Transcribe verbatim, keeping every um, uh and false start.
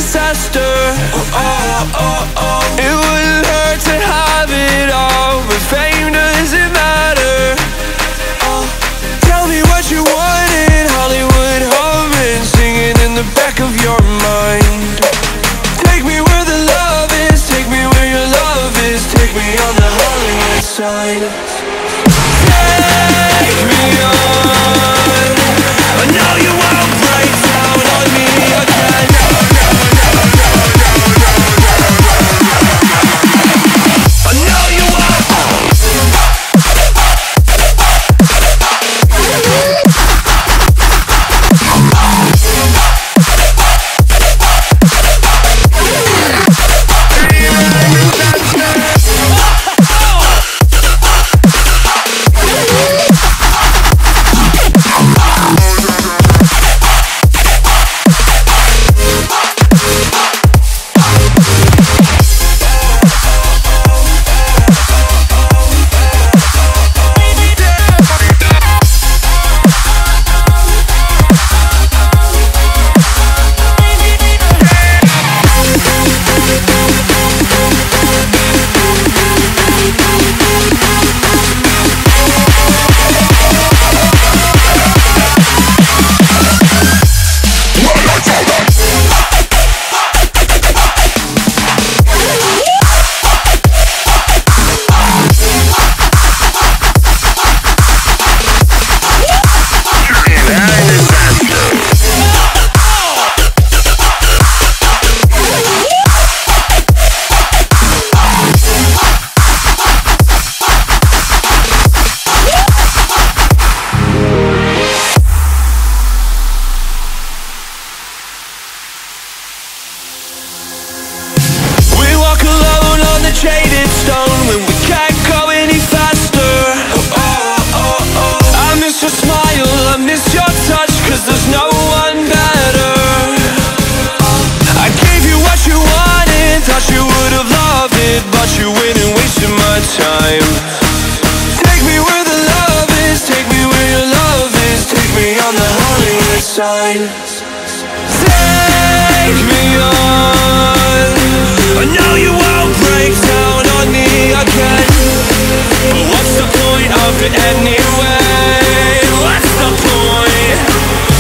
disaster. Oh, oh, oh, oh. It wouldn't hurt to have it all, but fame doesn't matter. Oh. Tell me what you want in Hollywood, humming, singing in the back of your mind. Take me where the love is, take me where your love is, take me on the Hollywood side. Take me on. I know you won't break down on me again. I know you won't. Jaded stone when we can't go any faster. Oh, oh, oh. I miss your smile, I miss your touch, cause there's no one better. I gave you what you wanted, thought you would have loved it, but you went and wasted my time. Take me where the love is, take me where your love is, take me on the Hollywood side. Take me on. I know you won't break down on me again, but what's the point of it anyway? What's the point?